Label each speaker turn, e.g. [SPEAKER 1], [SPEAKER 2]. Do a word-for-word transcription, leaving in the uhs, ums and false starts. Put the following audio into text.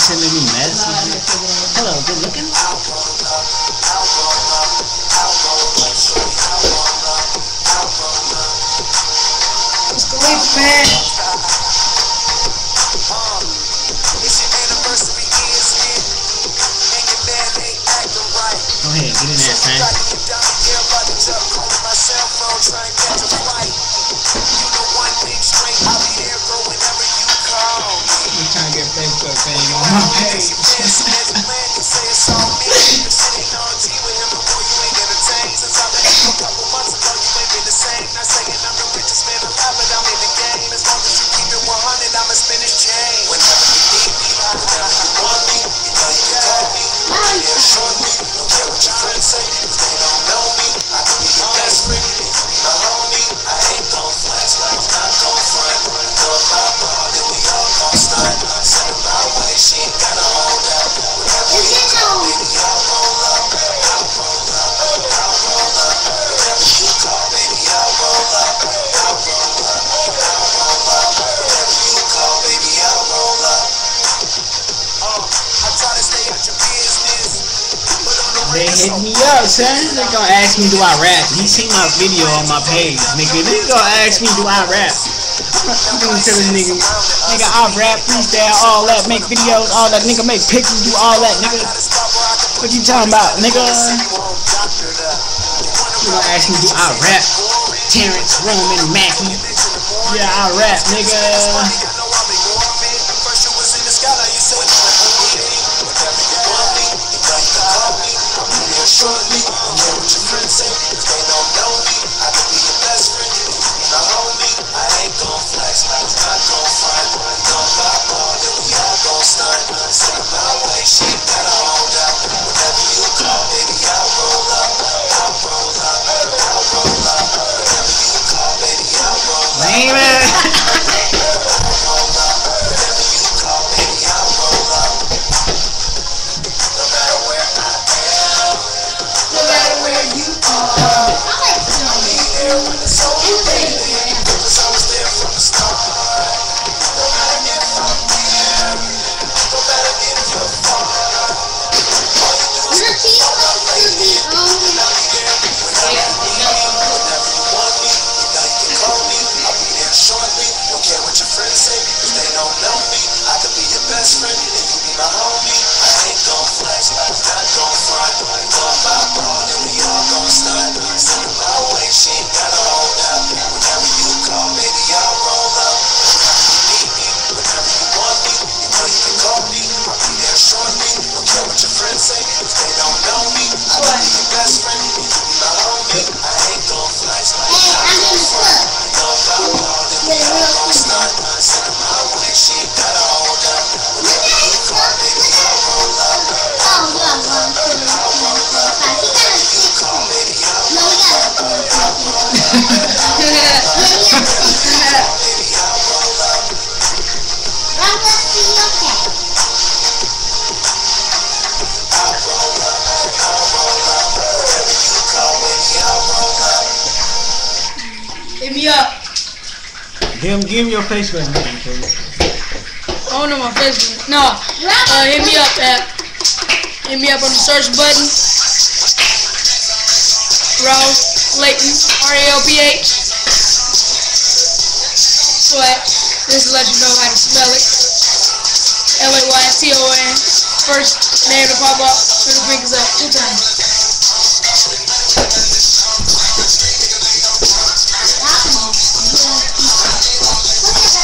[SPEAKER 1] sending me messages. Hello, good looking.
[SPEAKER 2] It's the week, man.
[SPEAKER 1] Go ahead, get in there, son.
[SPEAKER 2] I'm trying to get Facebook fame on my page.
[SPEAKER 1] They hit me up, son. They gonna ask me, do I rap? He seen my video on my page, nigga. They gonna ask me, do I rap? I'm gonna tell this nigga, nigga, I rap, freestyle, all that, make videos, all that, nigga, make pictures, do all that, nigga. What you talking about, nigga? You gonna ask me, do I rap? Terrence, Roman, Mackie. Yeah, I rap, nigga.
[SPEAKER 3] Shortly, don't care what your friends say, if they don't know me, I could be your best friend. If you not homie, I ain't gon' flex, I'm not gon' front. Don't pop all, then we all gon' stunt. Step my way, she ain't gotta hold up. Whenever you call, baby, I'll roll up. I'll roll up, I'll roll up. Whenever you call, baby, I'll roll up.
[SPEAKER 1] Lame
[SPEAKER 3] I'll
[SPEAKER 1] it.
[SPEAKER 3] roll up. Whenever you call, baby, I'll roll up. No matter where I am, no matter where you are, I'll be there when it's over, baby, cause I was there from the start. No matter if I'm near, no matter if you're far, all you do is roll up, baby, and I'll be there whenever you need me, whenever you want me, you know you can call me, I'll be there shortly. Don't care what your friends say, if they don't know me, I could be your best friend, if you be my homie, I ain't gon' flex, I'm not gon' front. Gon' pop all, then we all gon' stunt. Send her my way, she ain't gotta hold up. Whenever you call, baby, I'll roll up. Whenever you need me, whenever you want me, you know you can call me, I'll be there shortly. Don't care what your friends say, if they don't know me, I could be your best friend, if you be my homie, I ain't gon' flex, I'm not gon' front. Gon' pop all, then we all gon' stunt. Send her my way, she ain't gotta hold up. Whenever you call, baby, I'll roll up. I'll roll up, I'll roll up. Whenever you call, baby, I'll roll up. I'll roll up, I'll roll up. Whenever you call, baby, I'll roll up. I'll roll up, I'll roll up. Whenever you call, baby, I'll roll up.
[SPEAKER 2] Hit me up.
[SPEAKER 1] Give him, give him your Facebook name, please.
[SPEAKER 2] I don't know my Facebook. No. Uh, hit me up at. Hit me up on the search button. Rouse Layton, R A L P H. Sweat. Just to let you know how to spell it. L A Y T O N. First name to pop up. Put the fingers up two times.